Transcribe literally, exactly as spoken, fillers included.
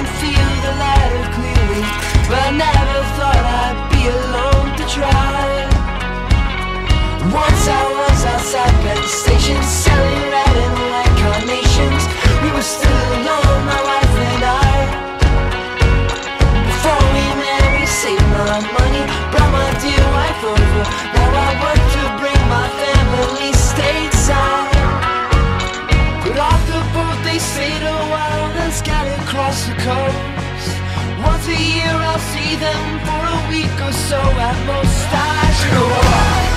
can feel the ladder clearly, but I never thought I'd be alone to try. Once I was outside Penn Station, selling red and white carnations. We were still alone, my wife and I. Before we met, we saved my money, brought my dear wife over. Now I work to bring my family stateside. But off the boat they stayed a while, then scattered across the coast. Once a year I'll see them for a week or so at most. I should go on.